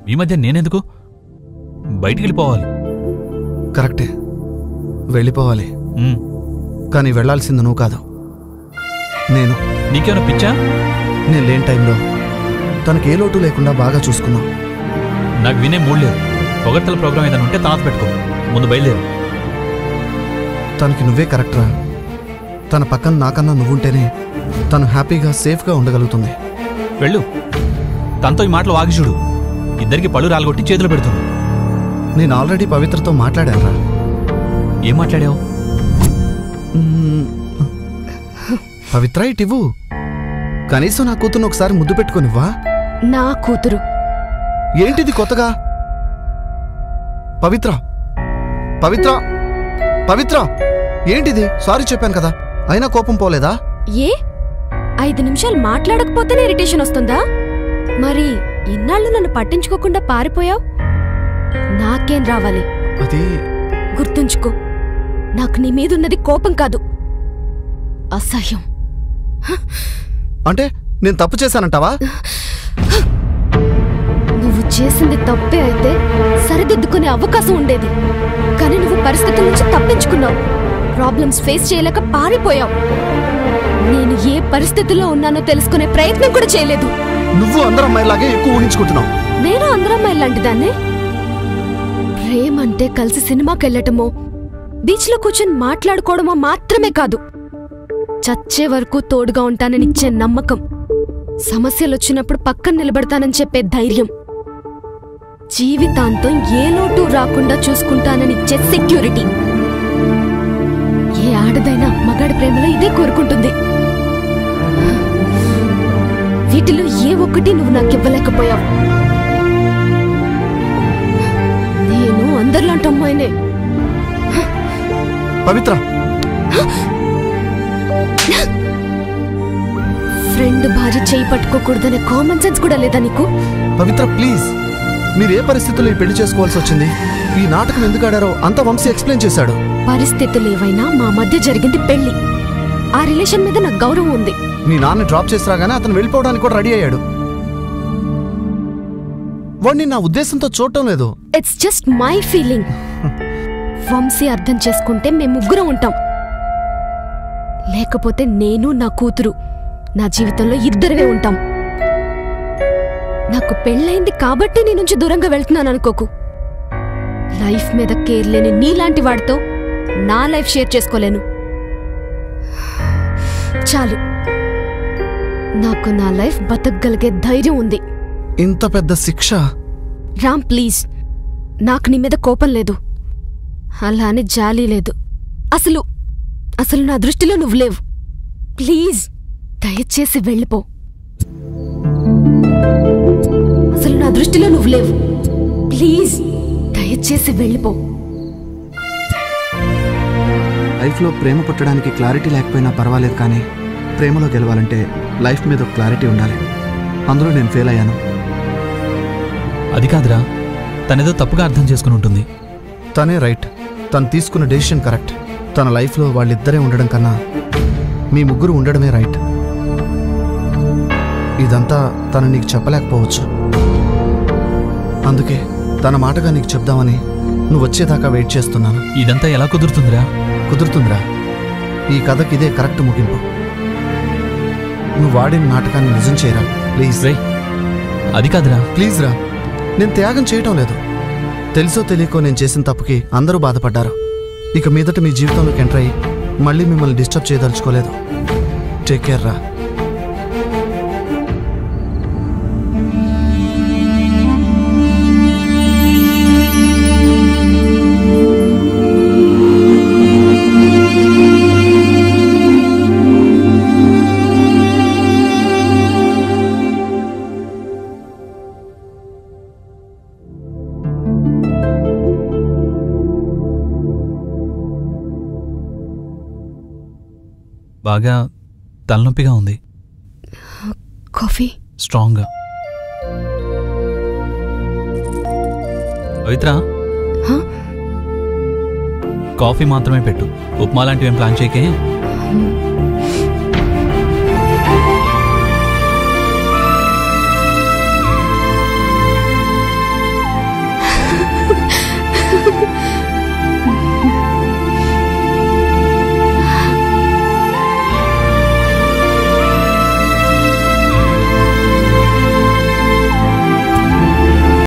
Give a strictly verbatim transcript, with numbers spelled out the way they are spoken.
ఈ మధ్య నేనెందుకు బయటికి వెళ్ళిపోవాలి? కరెక్టే, వెళ్ళిపోవాలి. కానీ వెళ్లాల్సింది నువ్వు కాదు, నేను. నీకేమైనా పిచ్చా? నేను లేని టైంలో తనకి ఏ లోటు లేకుండా బాగా చూసుకున్నావు. నాకు వినే మూడు లేదు. పొగడ్తల ప్రోగ్రామ్ ఏదైనా ఉంటే తాత పెట్టుకో, ముందు బయలుదేరు. తనకి నువ్వే కరెక్ట్రా. తన పక్కన నాకన్నా నువ్వుంటేనే తను హ్యాపీగా సేఫ్గా ఉండగలుగుతుంది. వెళ్ళు, తనతో ఈ మాటలు వాగి చూడు. ఇద్దరికి పళ్ళు రాలగొట్టి చేతులు పెడుతుంది. నేను ఆల్రెడీ పవిత్రతో మాట్లాడానురా. ఏం మాట్లాడావు? పవిత్ర ఇటివ్వు, కనీసం నా కూతురు ఒకసారి ముద్దు పెట్టుకునివ్వా. నా కూతురు ఏంటిది కొత్తగా? పవిత్ర పవిత్ర పవిత్ర ఏంటిది? సారీ చెప్పాను కదా, అయినా కోపం పోలేదా? ఏ ఐదు నిమిషాలు మాట్లాడకపోతేనే ఇరిటేషన్ వస్తుందా? మరి ఇన్నాళ్ళు నన్ను పట్టించుకోకుండా పారిపోయావు. నాకేం రావాలి? అది గుర్తుంచుకో, నాకు నీ మీదున్నది కోపం కాదు, అసహ్యం. అంటే నేను తప్పు చేశానంటావా? నువ్వు చేసింది తప్పే అయితే సరిదిద్దుకునే అవకాశం ఉండేది. కానీ నువ్వు పరిస్థితుల నుంచి తప్పించుకున్నావు. ప్రాబ్లమ్స్ ఫేస్ చేయలేక పారిపోయావు. నేను ఏ పరిస్థితుల్లో ఉన్నానో తెలుసుకునే ప్రయత్నం కూడా చేయలేదు. నువ్వు అందరూ అమ్మాయిలాగే ఎక్కువ ఊహించుకుంటున్నావు. నేను అందరూ అమ్మాయి లాంటిదాన్ని. ప్రేమంటే కలిసి సినిమాకెళ్ళటమో బీచ్ లో కూర్చొని మాట్లాడుకోవడమో మాత్రమే కాదు, చచ్చే వరకు తోడుగా ఉంటాననిచ్చే నమ్మకం, సమస్యలొచ్చినప్పుడు పక్కన నిలబడతానని చెప్పే ధైర్యం, జీవితాంతం ఏ లోటు రాకుండా చూసుకుంటాననిచ్చే సెక్యూరిటీ. ఏ ఆడదైనా మగాడి ప్రేమలో ఇదే కోరుకుంటుంది. వీటిలో ఏ ఒక్కటి నువ్వు నాకివ్వలేకపోయావు. నేను అందరిలాంటి అమ్మాయినే. పవిత్ర, ఫ్రెండ్ భార్య చేయి పట్టుకోకూడదనే కామన్ సెన్స్ కూడా లేదా నీకు? పవిత్ర ప్లీజ్, మీరు ఏ పరిస్థితుల్లో ఈ పెళ్లి చేసుకోవాల్సి వచ్చింది, ఈ నాటకం ఎందుకు ఆడారో అంత వంశీ ఎక్స్ప్లెయిన్ చేశాడు. పరిస్థితులు ఏవైనా మా మధ్య జరిగింది పెళ్లి. ఆ రిలేషన్ మీద నాకు గౌరవం ఉంది. మీ నాన్న డ్రాప్ చేసి రాగానే అతను వెళ్ళిపోవడానికి కూడా రెడీ అయ్యాడు. వాడిని నా ఉద్దేశంతో చూడటం లేదు. It's just my feeling. Vamshi అర్థం చేసుకుంటే మేము ముగ్గురం ఉంటాం. లేకపోతే నేను నా కూతురు నా జీవితంలో ఇద్దరమే ఉంటాం. నాకు పెళ్ళైంది కాబట్టి నీ నుంచి దూరంగా వెళ్తున్నాను అనుకోకు. లైఫ్ మీద కేర్ లేని నీలాంటి వాడితో నా లైఫ్ షేర్ చేసుకోలేను. చాలు, నాకు నా లైఫ్ బతకగలిగే ధైర్యం ఉంది. ఇంత పెద్ద శిక్ష? రామ్ ప్లీజ్, నాకు నీ మీద కోపం లేదు, అలానే జాలి లేదు. అసలు అసలు నా దృష్టిలో నువ్వు లేవు. ప్లీజ్ దయచేసి వెళ్ళిపో. అసలు నా దృష్టిలో నువ్వు లేవు. ప్లీజ్ దయచేసి వెళ్ళిపో. లైఫ్లో ప్రేమ పుట్టడానికి క్లారిటీ లేకపోయినా పర్వాలేదు, కానీ ప్రేమలో గెలవాలంటే లైఫ్ మీద క్లారిటీ ఉండాలి. అందులో నేను ఫెయిల్ అయ్యాను. అది కాదురా, తనేదో తప్పుగా అర్థం చేసుకుని ఉంటుంది. తనే రైట్. తను తీసుకున్న డెసిషన్ కరెక్ట్. తన లైఫ్లో వాళ్ళిద్దరే ఉండడం కన్నా మీ ముగ్గురు ఉండడమే రైట్. ఇదంతా తను నీకు చెప్పలేకపోవచ్చు. అందుకే తన మాటగా నీకు చెప్దామని నువ్వు వచ్చేదాకా వెయిట్ చేస్తున్నాను. ఇదంతా ఎలా కుదురుతుందిరా? కుదురుతుందిరా. ఈ కథకి ఇదే కరెక్ట్ ముగింపు. నువ్వు వాడిన నాటకాన్ని నిజం చేయరా ప్లీజ్. రే, అది కాదురా. ప్లీజ్ రా. నేను త్యాగం చేయటం లేదు. తెలుసో తెలియకో నేను చేసిన తప్పుకి అందరూ బాధపడ్డారు. ఇక మీదట మీ జీవితంలోకి ఎంటర్ అయ్యి మళ్ళీ మిమ్మల్ని డిస్టర్బ్ చేయదలుచుకోలేదు. టేక్ కేర్ రా. బాగా తలనొప్పిగా ఉంది. కాఫీ స్ట్రాంగ్గా. పవిత్ర, కాఫీ మాత్రమే పెట్టు. ఉప్మా లాంటివి ఏం ప్లాన్ చేయకే.